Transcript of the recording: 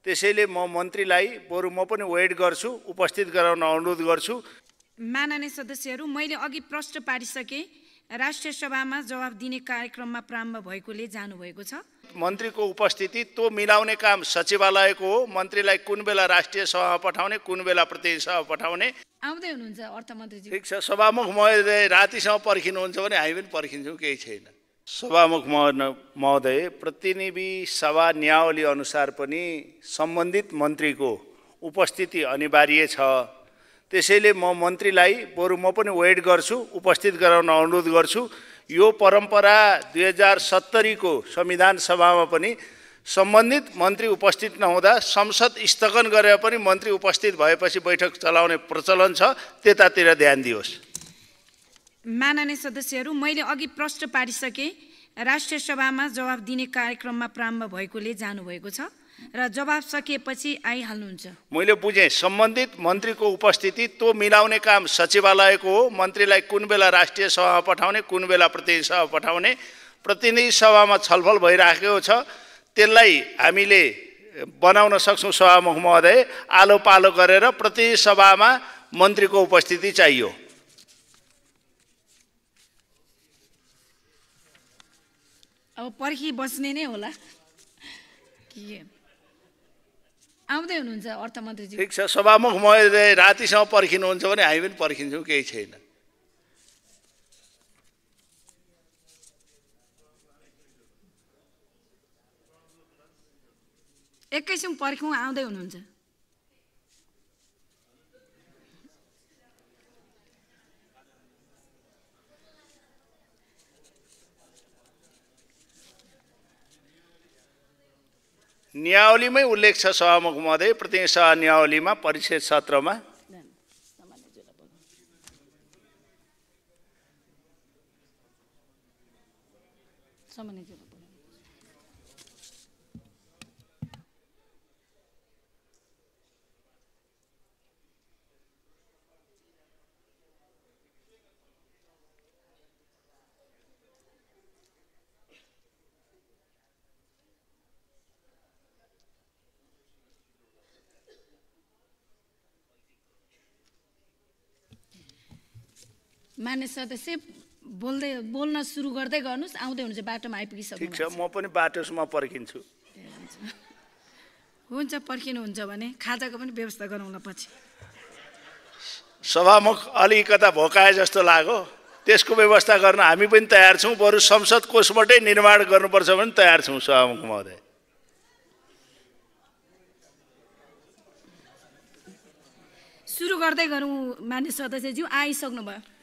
त्यसैले म मन्त्रीलाई बरु म पनि वेट गर्छु, उपस्थित गराउन अनुरोध गर्छु। माननीय सदस्यहरू, मैले अघि प्रश्न पारिसके राष्ट्रिय सभामा जवाफ दिने कार्यक्रममा प्रारम्भ भएकोले जानुभएको छ। मन्त्रीको उपस्थिति त्यो मिलाउने काम सचिवालयको हो। मन्त्रीलाई कुन बेला राष्ट्रिय सभामा पठाउने, कुन बेला प्रतिनिधि सभा पठाउने आउँदै हुनुहुन्छ अर्थमन्त्रीजी। ठिक छ। सभामुख महोदय रातिसम्म पर्खिनुहुन्छ भने हामी पनि पर्खिन्छौँ, केही छैन। सभामुख महोदय, प्रतिनिधि सभा नियावली अनुसार पनि सम्बन्धित मन्त्रीको उपस्थिति अनिवार्य छ। त्यसैले म मन्त्रीलाई बरु म पनि वेट गर्छु, उपस्थित गराउन अनुरोध गर्छु। यो परम्परा 2070 को संविधान सभामा पनि सम्बन्धित मन्त्री उपस्थित नहुँदा संसद स्थगन गरेर पनि मन्त्री उपस्थित भएपछि बैठक चलाउने प्रचलन छ, त्यतातिर ध्यान दियोस्। माननीय सदस्यहरू, मैले अघि प्रश्न पारिसके राष्ट्रिय सभामा जवाफ दिने कार्यक्रममा प्रारम्भ भएकोले जानुभएको छ र जवाफ सकिएपछि आइहाल्नुहुन्छ। मैले बुझेँ, सम्बन्धित मन्त्रीको उपस्थिति त्यो मिलाउने काम सचिवालयको हो। मन्त्रीलाई कुन बेला राष्ट्रिय सभामा पठाउने, कुन बेला प्रतिनिधि सभा पठाउने प्रतिनिधि सभामा छलफल भइराखेको छ। त्यसलाई हामीले बनाउन सक्छौँ सभामुख महोदय। आलो पालो गरेर प्रतिनिधि सभामा मन्त्रीको उपस्थिति चाहियो। अब पर्खी बस्ने नै होला कि आउँदै हुनुहुन्छ अर्थमन्त्रीजी। ठिक छ। सभामुख महोदय रातिसम्म पर्खिनुहुन्छ भने हामी पनि पर्खिन्छौँ, केही छैन। एकैछिन पर्खौँ, आउँदै हुनुहुन्छ। नियावलीमै उल्लेख छ सभामुख महोदय, प्रतिनिधि सभा नियावलीमा परिच्छेद 17 मा। मान्य सदस्य, बोल्न सुरु गर्दै गर्नुहोस्। आउँदै हुनुहुन्छ, बाटोमा आइपुगिसक्नु। ठिक छ, म पनि बाटोसम्म पर्खिन्छु। हुन्छ, पर्खिनुहुन्छ भने खाजाको पनि व्यवस्था गरौँला पछि। सभामुख अलिकता भोकाए जस्तो लाग्यो, त्यसको व्यवस्था गर्न हामी पनि तयार छौँ। बरु संसद कोषबाटै निर्माण गर्नुपर्छ भने तयार छौँ सभामुख महोदय। सुरु गर्दै गरौँ। मान्य सदस्यज्यू आइसक्नु भयो।